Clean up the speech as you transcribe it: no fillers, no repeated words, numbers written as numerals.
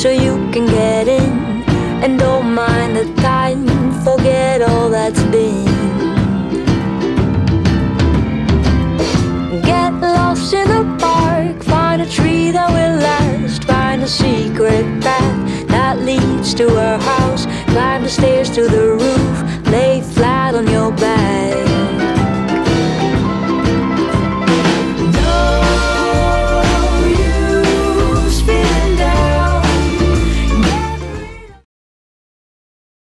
so you can get in. And don't mind the time, forget all that's been.